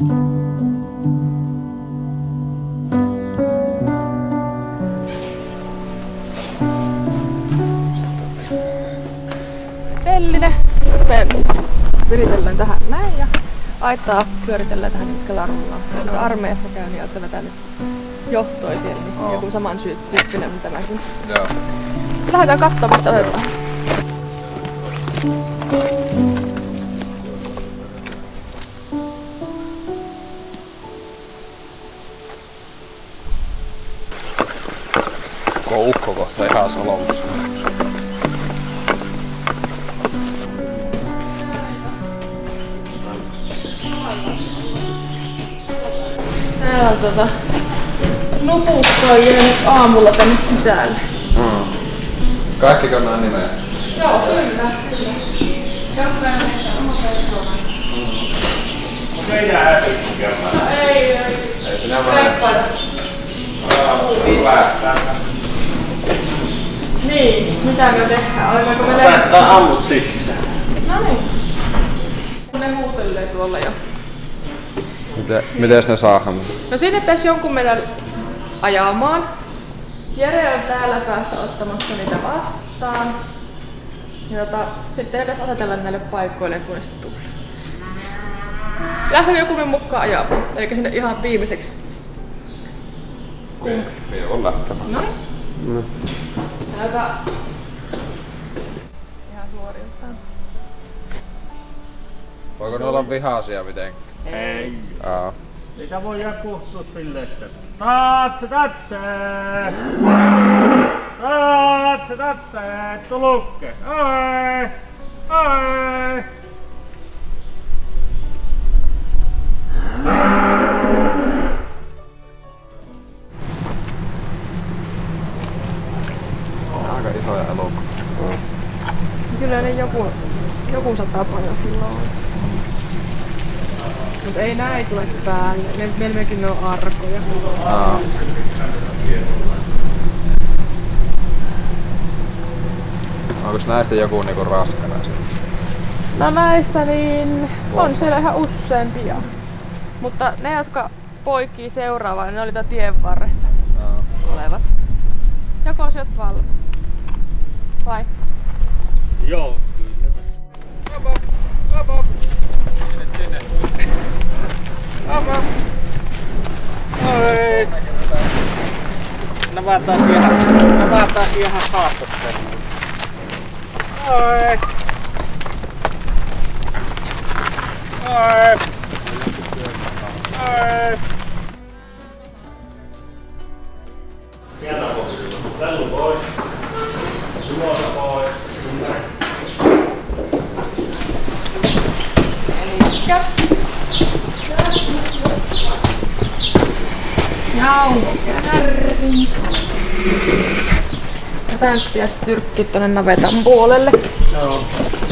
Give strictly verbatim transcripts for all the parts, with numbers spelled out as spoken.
Tellinen. Sitten viritellään tähän näin ja aitaa pyöritellään tähän kelarulla. Jos armeijassa käy, niin olette vetänyt johtoi siellä, niin oh. Joku saman tyyppinen kuin tämäkin. Joo. Lähdetään katsomaan sitä otetaan. Ukko kohta ihan solomussa. Täällä on tota nupukko on jäänyt aamulla tänne sisälle. Mm. Kaikkiko nää nimeä? Joo, kyllä, kyllä. Jokainen meistä on oma persoonansa. Onko ei jää häpikkiä? Ei, ei. Ei sinä vaan. Reppaida. Hyvä. Niin, mitä me tehdään? Alkaako me leikkaa? Laittaa ammut sisään. Noniin. Ne huutelee tuolla jo. Miten, mites ne saadaan? No sinne pitäisi jonkun meidän ajamaan. Jere on täällä päässä ottamassa niitä vastaan. Ja tota, sitten ne pitäisi asetella näille paikoille, kun ne sitten tulee. Lähteekö joku meidän mukaan ajamaan? Eli sinne ihan viimeiseksi. Kumpi? Me on lähtevä. Noniin. No. Täältä ihan suoriltaan. Voiko ne olla vihaisia mitenkään? Ei. Aa. Sitä voidaan kutsua silleen, että tatse, tatse! Tatse, tatse! Tulukke! Oi! Oi! Aika isoja elokuvia. Kyllä ne joku, joku sata paljon kiloa. Mut ei näin tule päälle. Ne, melkein ne on arkoja. Aa. Onko näistä joku niinku raskana? No näistä niin on siellä ihan useampia. Mutta ne jotka poikii seuraavaan, niin ne oli tää tien varressa Aa. olevat. Joko sä oot valmis? Vai? Joo, kyllä. Op, op, op, op. Sinne, sinne. Op, op. Oi! Nämä taas ihan, nämä taas ihan haastattelua. Oi! Oi! Oi! Sieltä pois. Lellu pois. Juosa pois. Elikkäs. Jauhokärri. Ja tää nyt pitäis tyrkkiä tonne navetan puolelle. Joo.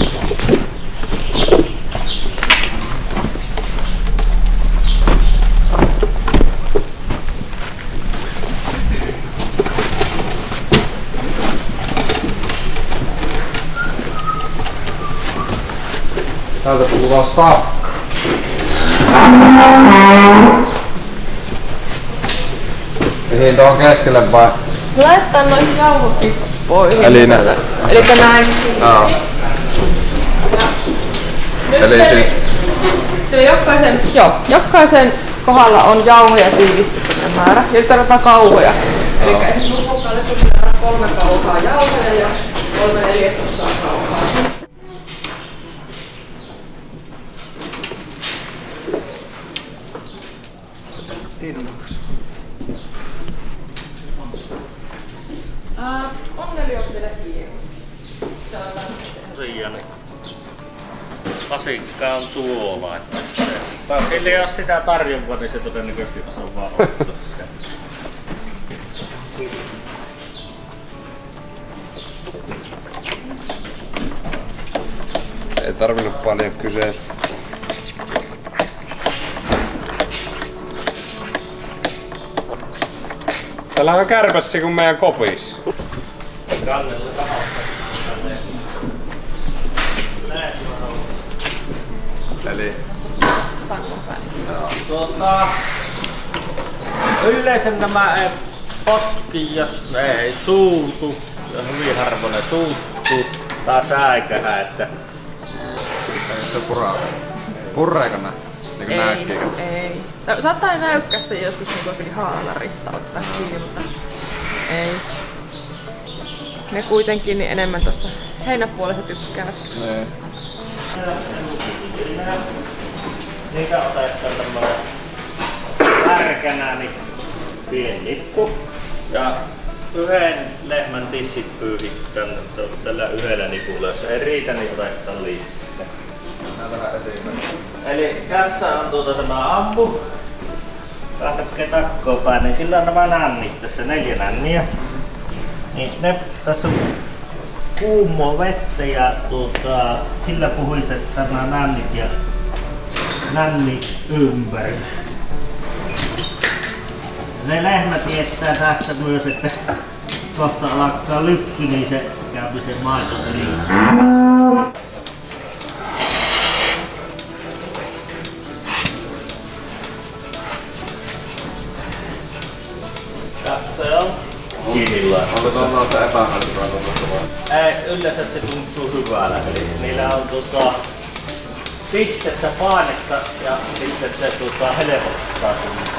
Täältä tulee sakka. Mihin tuohon keskelle vai? Laittaa noihin jauhokippoihin. Eli ne... Elikkä näin. Aa. Eli siis... Sillä jokaisen, joo, jokaisen kohdalla on jauhoja tiivistetty määrä. Ja nyt tarvitaan kauhoja. Elikkä esimerkiksi lupukkaalle suunnitellaan kolme kauhaa jauhoja ja kolme neljäsosaa kauhaa. Uh, Onneli on vielä kiinni. Tosiaan. Vasikka on tuolla. Sille jos sitä tarjompaa, niin se todennäköisesti asuu vaan ottossa. Ei tarvinnut paljon kyseä. Täällä on kärpässä kuin meidän kopissa. Kannella samassa. Eli tangon päin. Tuota, yleensä nämä ei potki, jos ne ei suutu. Ja hyvin harvoin ne suuttuu tai säikähä, että... Ei se puraa. Purreeko nää? Niinku näykkiikö? Ei. Tai saattaa näykkästä joskus niinku jostakin haalarista ottaa kiinni, mutta ei. Ne kuitenkin niin enemmän tosta heinäpuolesta tykkäävät. Nee. Niitä otetaan tämmönen härkänä, niin pieni nippu. Ja yhden lehmän tissit pyyhitään tällä yhdellä nipulla. Jos ei riitä, niin otetaan lisää. Nää vähän esimerkiksi. Eli tässä on tuota tämä ammu. Kahtakkeen takkoa päin, niin sillä on nämä nännit tässä, neljä nänniä. Niin ne, tässä on kuumaa vettä ja tuota, sillä puhistetaan nämä nännit ja nänni ympäri. Se lehmä tietää tässä myös, että kohta alkaa lypsy, niin se käy se maito liikaa. Se on kiinnilaista. Onko tuolla noita epähälyttävää? Ei, yleensä se tuntuu hyvällä. Eli niillä on tuota, pistessä painetta ja sitten se tuota, helpottaa sun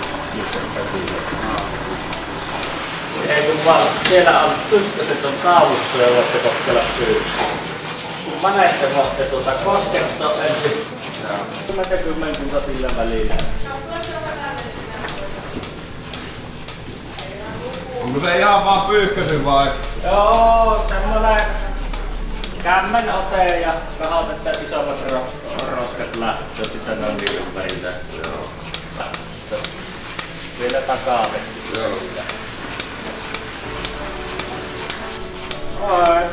se ei kun vaan siellä on ykköset on taulussa ja voitte koskella syyksi. Kun manette voitte tuota koskettaa ensin kymmenkunta sillä välillä. Onko se ihan vaan pyykkösen vai? Joo, semmonen kämmen ote ja kahautetaan isommat roskat lähtöä sitä noin ympärillä. Joo. Vielä takaa vesti. Joo. Oi.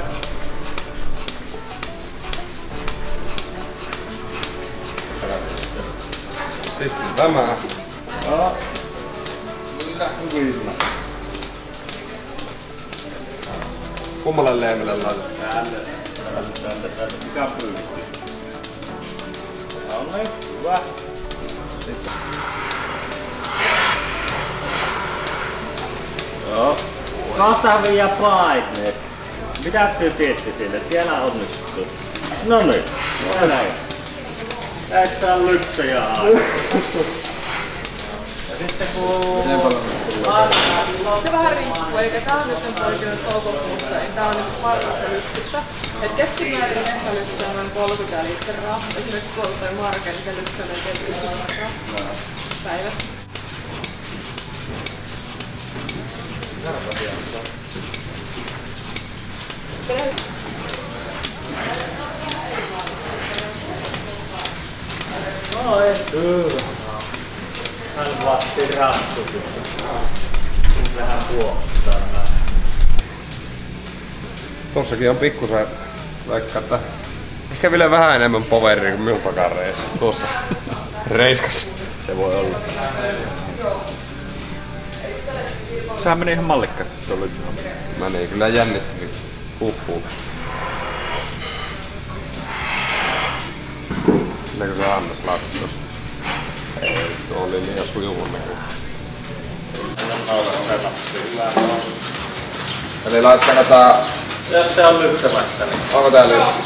Sitten tämä. Joo. Kyllä hyvillä. Kummalle leemille laitetaan? Tälle. Tälle. Tälle. Mikä on pyydetty? Noniin. Hyvä. Sitten. Joo. Kahtavia paineet. Mitä te teette sille? Siellä onnistuu. Noniin. Näin. Tässä on lypsäjä aina. Ja sitten kun... Se vähän riippuu, eli tää on nyt sen poikinut toukokuussa, niin tää on nyt parhaassa lypsyssä. Et keskimäärin lehmä lypsää noin kolmekymmentä litraa. Esimerkiksi tuolla toi Marke, niin se lypsää melkein yhdeksänkymmentä litraa päivässä. Oi, hyvä. Hän vatti ratkutusta. Vähän puoltaa. Tossakin on pikkusen vaikka, että ehkä vielä vähän enemmän poweria kuin minun takareissa. Tuossa reiskassa. Se voi olla. Sehän meni ihan mallikkaasti tuolla. Meni kyllä jännittäviin. Huhhuh. Näkö se Hannes laittoi tossa? Ei, tuo oli liian sujuvun näköinen. Eli laitetaanko tää... Jos se on lypsämättä, niin... Onko tää lypsy?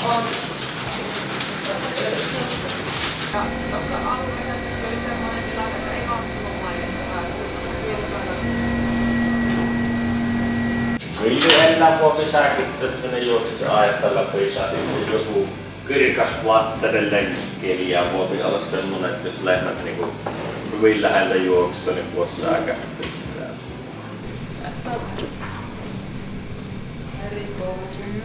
Viljelään vuoki säkittää, että ne juoksisi ajasta läpi tai sitten joku kirkas vattere lenkkeli ja vuoki olla semmonen, että jos lehmät niinku hyvin läheltä juoksussa, niin vuosi säkähtää sitä. Tässä on eri koulukyy.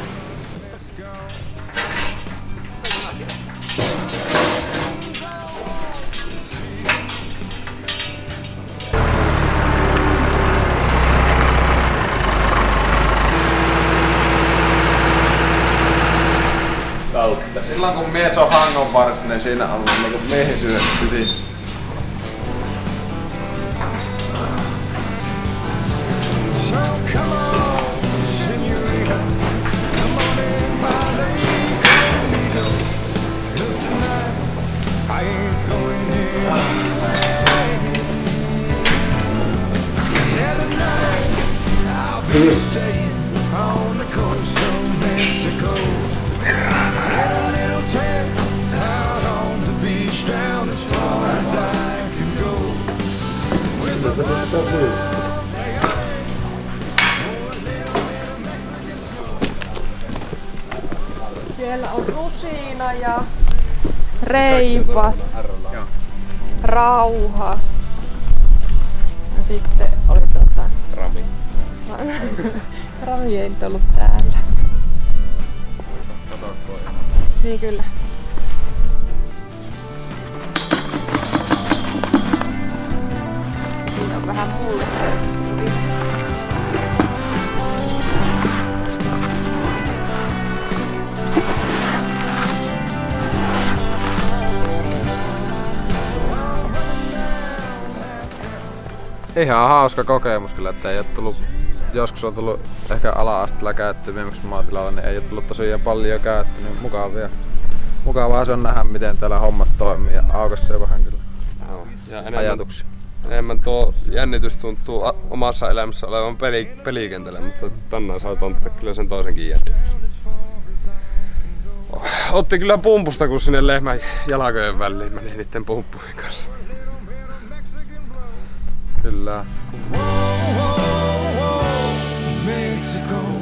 Kautta. Silloin kun mies on hangon varsin, niin siinä on niinku miehisyyden ydin. I ain't on the coast of Mexico. Had a little tent out on the beach down as far as I can go. With the Siellä on Rusina ja Reipas, Rauha ja sitten oli tota... Rami. Rami ei nyt ollut täällä. Niin kyllä. Siinä on vähän mulle. Ihan hauska kokemus kyllä, että ei oo tullut, joskus on tullut ehkä ala-astilla käyttöön viimeksi maatilalla, niin ei oo tullut tosiaan paljon käyttöön, niin mukavia. Mukavaa se on nähdä, miten täällä hommat toimii ja aukaisee vähän kyllä ja enemmän, ajatuksia. Enemmän tuo jännitys tuntuu omassa elämässä olevan peli, pelikentällä, mutta tänään saa tontta kyllä sen toisenkin jännitys. Otti kyllä pumpusta, kun sinne lehmän jalkojen väliin meni niitten pumppujen kanssa. Kyllä. Mexico.